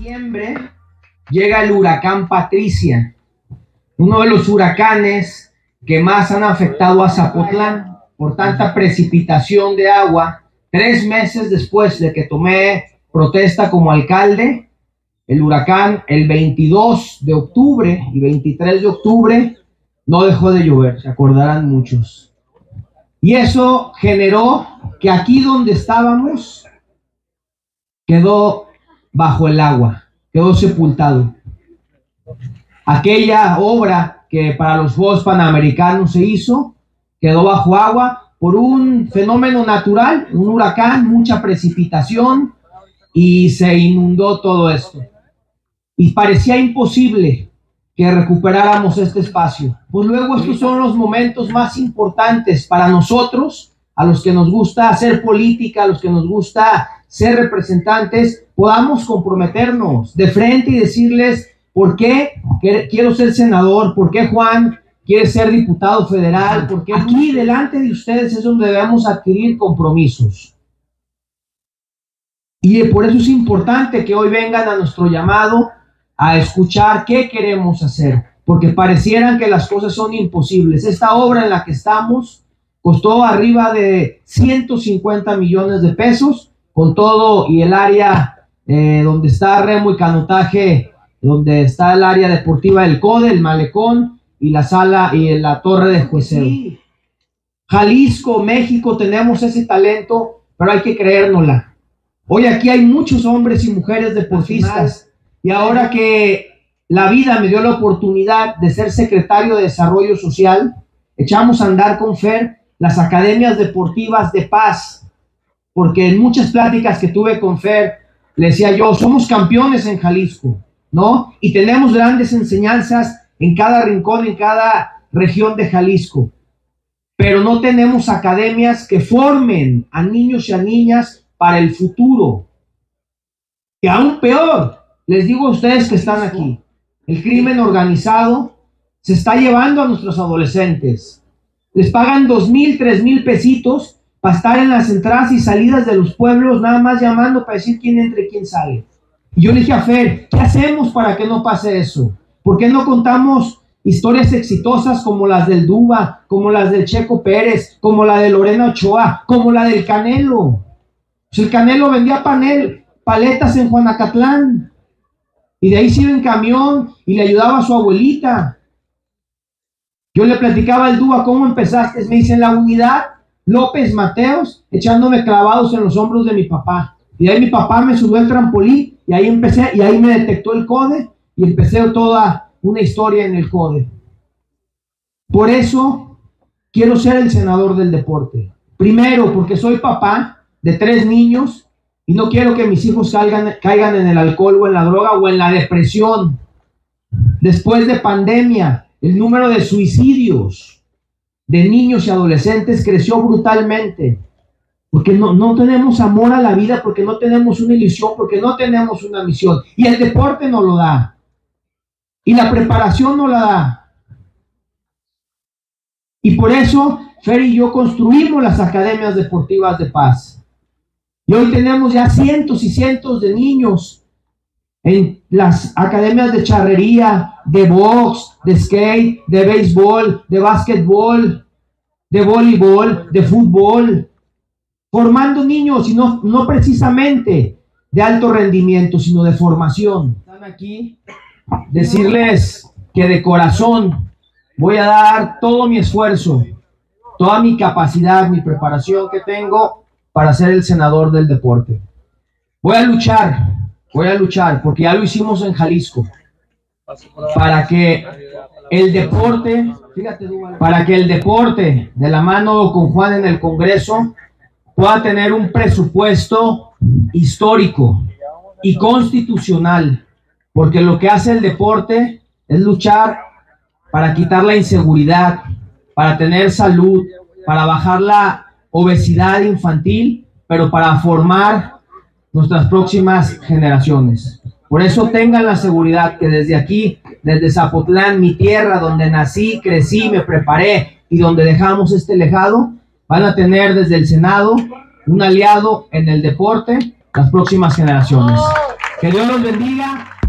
diciembre llega el huracán Patricia, uno de los huracanes que más han afectado a Zapotlán por tanta precipitación de agua. 3 meses después de que tomé protesta como alcalde, el huracán, el 22 de octubre y 23 de octubre, no dejó de llover, se acordarán muchos. Y eso generó que aquí donde estábamos quedó bajo el agua, quedó sepultado. Aquella obra que para los Juegos Panamericanos se hizo, quedó bajo agua por un fenómeno natural, un huracán, mucha precipitación, y se inundó todo esto. Y parecía imposible que recuperáramos este espacio. Pues luego estos son los momentos más importantes para nosotros, a los que nos gusta hacer política, a los que nos gusta ser representantes, podamos comprometernos de frente y decirles por qué quiero ser senador, por qué Juan quiere ser diputado federal, porque aquí delante de ustedes es donde debemos adquirir compromisos. Y por eso es importante que hoy vengan a nuestro llamado a escuchar qué queremos hacer, porque parecieran que las cosas son imposibles. Esta obra en la que estamos costó arriba de 150 millones de pesos, con todo y el área donde está remo y canotaje, donde está el área deportiva del CODE, el malecón y la sala y la torre de jueceo. Sí. Jalisco, México, tenemos ese talento, pero hay que creérnosla. Hoy aquí hay muchos hombres y mujeres deportistas, y ahora que la vida me dio la oportunidad de ser secretario de Desarrollo Social, echamos a andar con Fer las academias deportivas de paz, porque en muchas pláticas que tuve con Fer, le decía yo, somos campeones en Jalisco, ¿no? Y tenemos grandes enseñanzas en cada rincón, en cada región de Jalisco, pero no tenemos academias que formen a niños y a niñas para el futuro. Y aún peor, les digo a ustedes que están aquí, el crimen organizado se está llevando a nuestros adolescentes. Les pagan 2,000, 3,000 pesitos para estar en las entradas y salidas de los pueblos, nada más llamando para decir quién entra y quién sale. Y yo le dije a Fer, ¿qué hacemos para que no pase eso? ¿Por qué no contamos historias exitosas como las del Duba, como las del Checo Pérez, como la de Lorena Ochoa, como la del Canelo? Pues el Canelo vendía paletas en Juanacatlán, y de ahí se iba en camión y le ayudaba a su abuelita. Yo le platicaba al Duba, ¿cómo empezaste? Me dice, en la unidad López Mateos, echándome clavados en los hombros de mi papá. Y de ahí mi papá me subió al trampolín, y ahí empecé, y ahí me detectó el CODE, y empecé toda una historia en el CODE. Por eso quiero ser el senador del deporte. Primero, porque soy papá de 3 niños, y no quiero que mis hijos caigan en el alcohol o en la droga o en la depresión. Después de pandemia, el número de suicidios de niños y adolescentes creció brutalmente, porque no tenemos amor a la vida, porque no tenemos una ilusión, porque no tenemos una misión. Y el deporte no lo da. Y la preparación no la da. Y por eso Fer y yo construimos las academias deportivas de paz. Y hoy tenemos ya cientos y cientos de niños en las academias de charrería, de box, de skate, de béisbol, de básquetbol, de voleibol, de fútbol, formando niños, y no precisamente de alto rendimiento, sino de formación. Están aquí, decirles que de corazón voy a dar todo mi esfuerzo, toda mi capacidad, mi preparación que tengo para ser el senador del deporte. Voy a luchar, porque ya lo hicimos en Jalisco, para que el deporte, de la mano con Juan en el Congreso, pueda tener un presupuesto histórico y constitucional, porque lo que hace el deporte es luchar para quitar la inseguridad, para tener salud, para bajar la obesidad infantil, pero para formar nuestras próximas generaciones. Por eso tengan la seguridad que desde aquí, desde Zapotlán, mi tierra, donde nací, crecí, me preparé y donde dejamos este legado, van a tener desde el Senado un aliado en el deporte las próximas generaciones. Que Dios los bendiga.